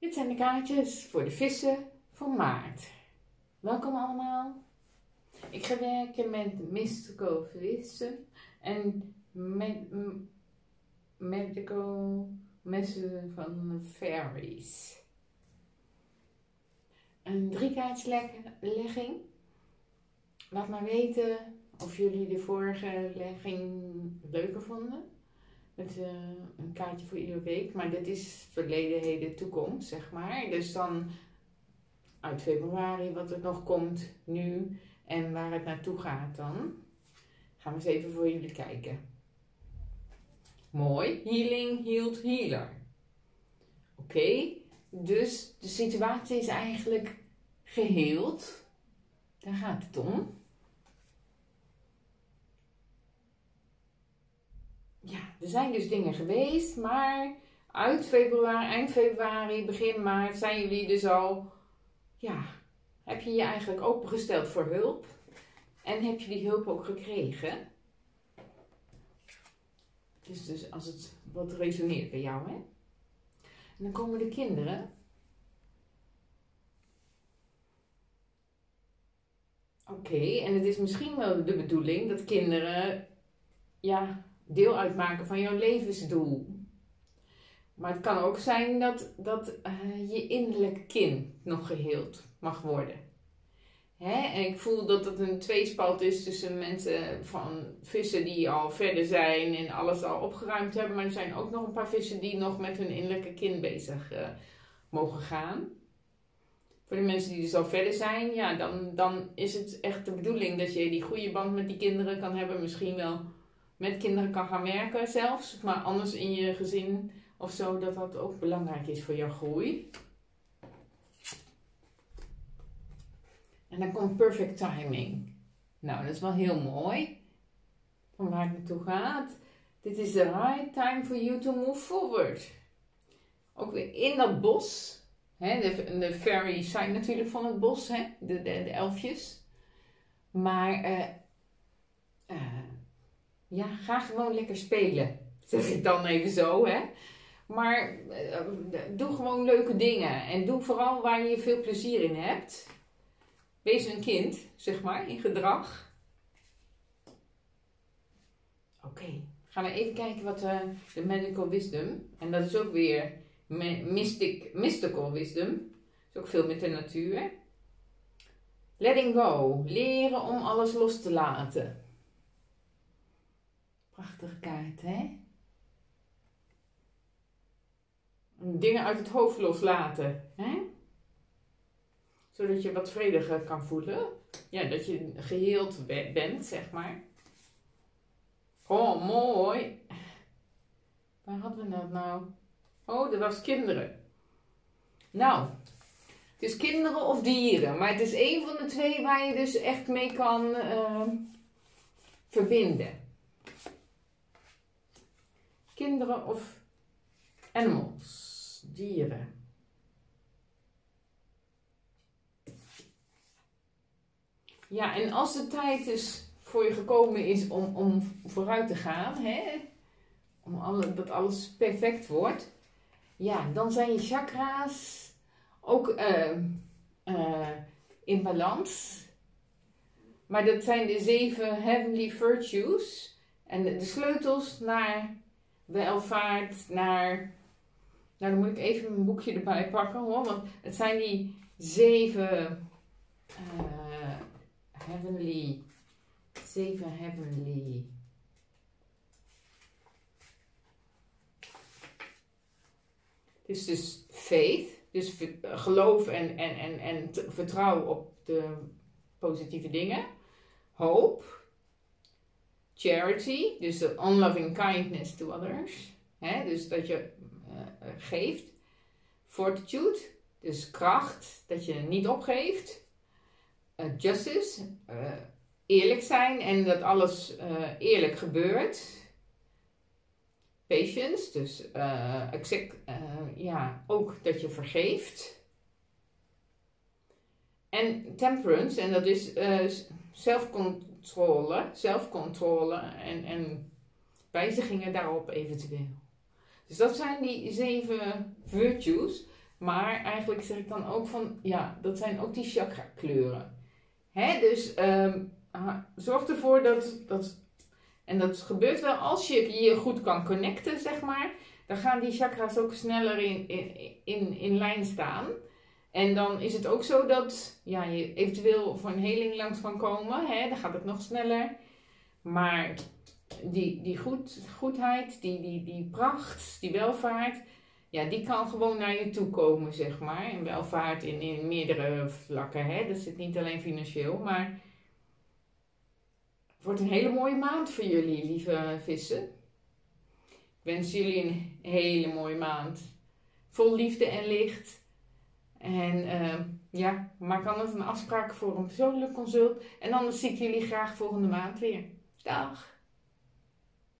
Dit zijn de kaartjes voor de vissen voor maart. Welkom allemaal. Ik ga werken met mystical vissen en medical messen van fairies. Een 3-kaartslegging. Laat maar weten of jullie de vorige legging leuker vonden. Met een kaartje voor iedere week. Maar dit is verleden, heden, toekomst, zeg maar. Dus dan uit februari wat er nog komt nu en waar het naartoe gaat dan. Gaan we eens even voor jullie kijken. Mooi. Healing, healed, healer. Oké. Dus de situatie is eigenlijk geheeld. Daar gaat het om. Ja, er zijn dus dingen geweest, maar uit februari, eind februari, begin maart zijn jullie dus al, ja, heb je je eigenlijk opengesteld voor hulp en heb je die hulp ook gekregen. Dus als het wat resoneert bij jou, hè. En dan komen de kinderen. Oké, en het is misschien wel de bedoeling dat kinderen, ja, deel uitmaken van jouw levensdoel. Maar het kan ook zijn dat je innerlijke kind nog geheeld mag worden. En ik voel dat het een tweespalt is tussen mensen van vissen die al verder zijn en alles al opgeruimd hebben. Maar er zijn ook nog een paar vissen die nog met hun innerlijke kind bezig mogen gaan. Voor de mensen die dus al verder zijn, ja, dan is het echt de bedoeling dat je die goede band met die kinderen kan hebben. Misschien wel met kinderen kan gaan werken zelfs, maar anders in je gezin of zo, dat ook belangrijk is voor jouw groei. En dan komt perfect timing. Nou, dat is wel heel mooi. Van waar het naartoe gaat. Dit is the right time for you to move forward. Ook weer in dat bos. De fairies zijn natuurlijk van het bos, de elfjes. Maar ja, ga gewoon lekker spelen. Zeg ik dan even zo, hè. Maar doe gewoon leuke dingen. En doe vooral waar je veel plezier in hebt. Wees een kind, zeg maar, in gedrag. Oké, gaan we even kijken wat de medical wisdom. En dat is ook weer mystical wisdom. Dat is ook veel met de natuur. Letting go. Leren om alles los te laten. Prachtige kaart, hè? Dingen uit het hoofd loslaten, hè? Zodat je wat vrediger kan voelen. Ja, dat je geheeld bent, zeg maar. Oh, mooi. Waar hadden we dat nou? Oh, dat was kinderen. Nou, het is kinderen of dieren. Maar het is één van de twee waar je dus echt mee kan verbinden. Kinderen of animals. Dieren. Ja, en als de tijd dus voor je gekomen is om vooruit te gaan, hè? Dat alles perfect wordt, ja, dan zijn je chakra's ook in balans. Maar dat zijn de 7 heavenly virtues en de sleutels naar welvaart, naar... Nou, dan moet ik even mijn boekje erbij pakken, hoor, want het zijn die 7 heavenly. Het is dus faith, dus geloof en vertrouwen op de positieve dingen. Hope. Charity, dus de unloving kindness to others. Dus dat je geeft. Fortitude, dus kracht, dat je niet opgeeft. Justice, eerlijk zijn en dat alles eerlijk gebeurt. Patience, dus ja, ook dat je vergeeft. En temperance, en dat is zelfcontrole en wijzigingen daarop eventueel. Dus dat zijn die 7 virtues. Maar eigenlijk zeg ik dan ook van, ja, dat zijn ook die chakra kleuren. Hè? Dus zorg ervoor dat, en dat gebeurt wel als je je goed kan connecten, zeg maar. Dan gaan die chakra's ook sneller in lijn staan. En dan is het ook zo dat je eventueel voor een heling langs kan komen. Hè? Dan gaat het nog sneller. Maar die goedheid, die pracht, die welvaart, die kan gewoon naar je toe komen, zeg maar. En welvaart in meerdere vlakken. Hè? Dat zit niet alleen financieel, maar het wordt een hele mooie maand voor jullie, lieve vissen. Ik wens jullie een hele mooie maand. Vol liefde en licht. En maak anders een afspraak voor een persoonlijk consult. En anders zie ik jullie graag volgende maand weer. Dag!